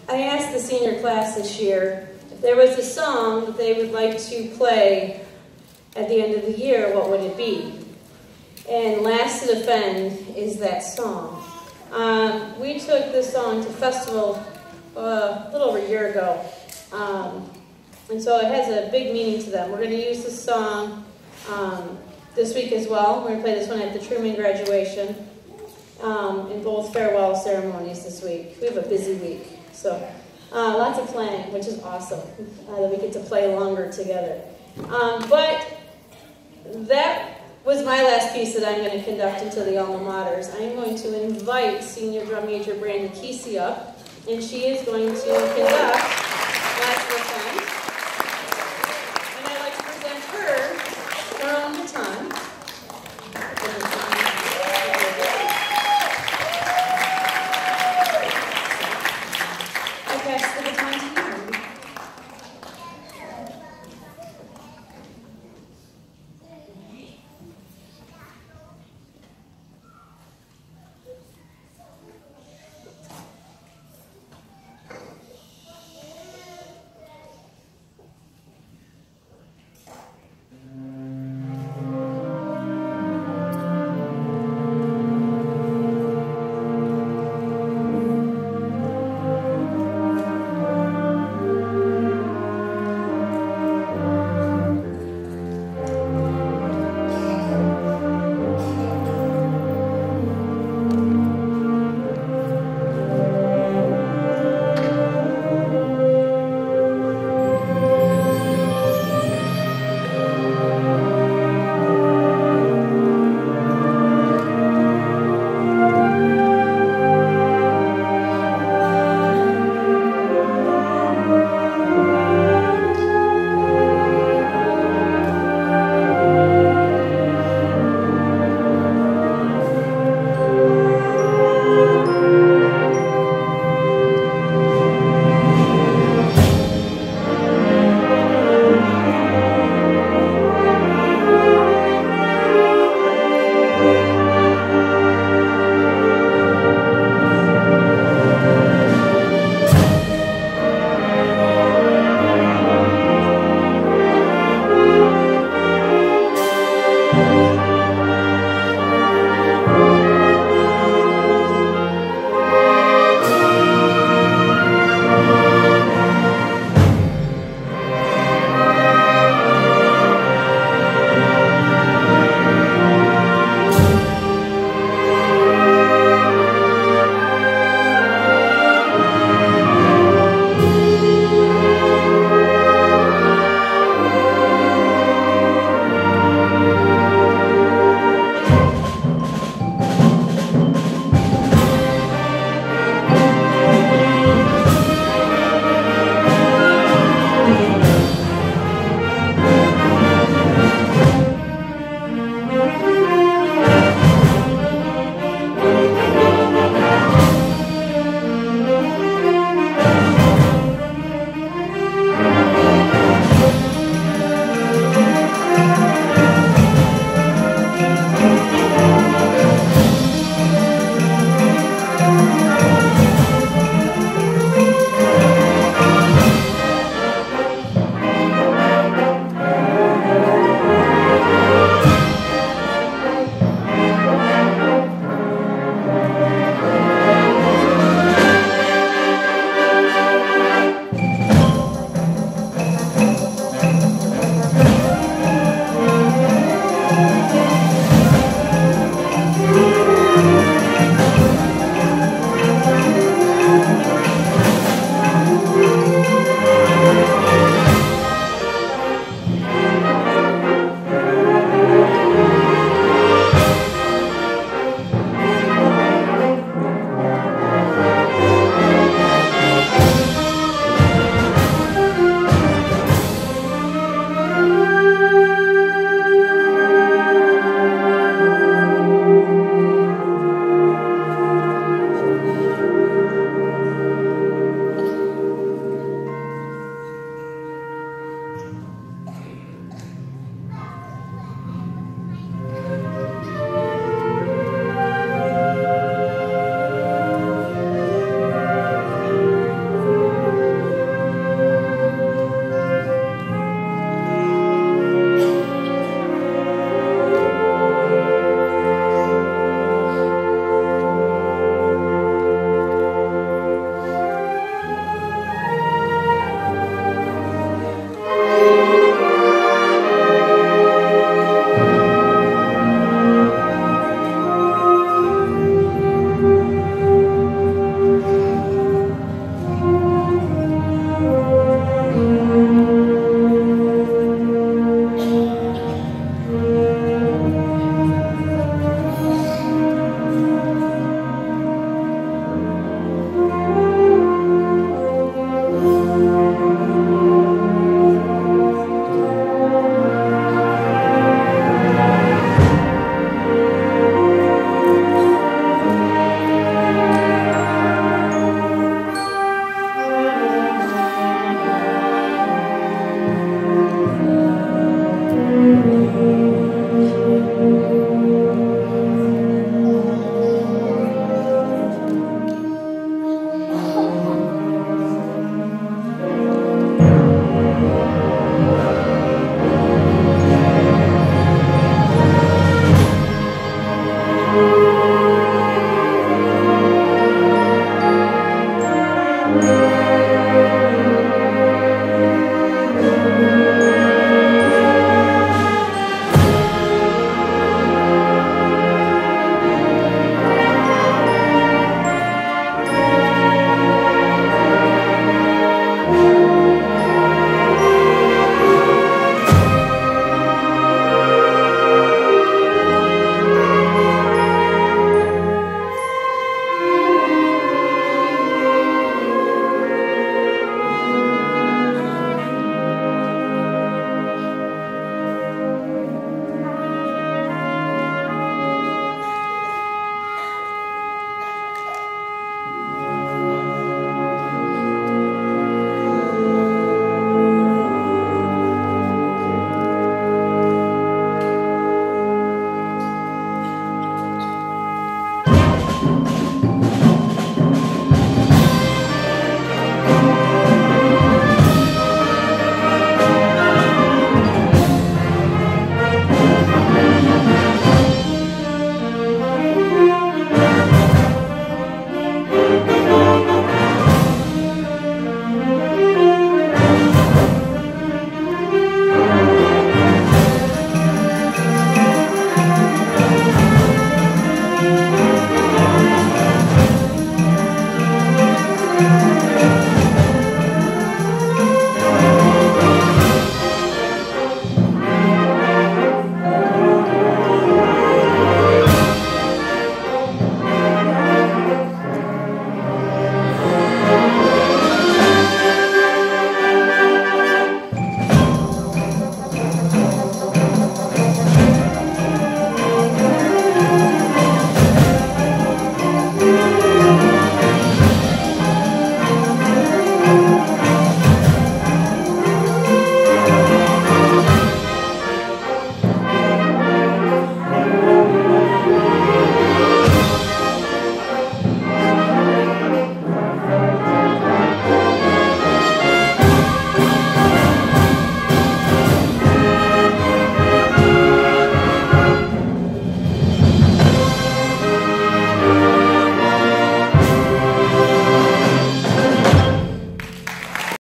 I asked the senior class this year if there was a song that they would like to play at the end of the year, what would it be? And Last to Defend is that song. We took this song to festival a little over a year ago. And so it has a big meaning to them. We're going to use this song this week as well. We're going to play this one at the Truman graduation in both farewell ceremonies this week. We have a busy week. So lots of planning, which is awesome, that we get to play longer together. But that was my last piece that I'm going to conduct into the alma maters. I'm going to invite Senior Drum Major Brandy Keesee up, and she is going to conduct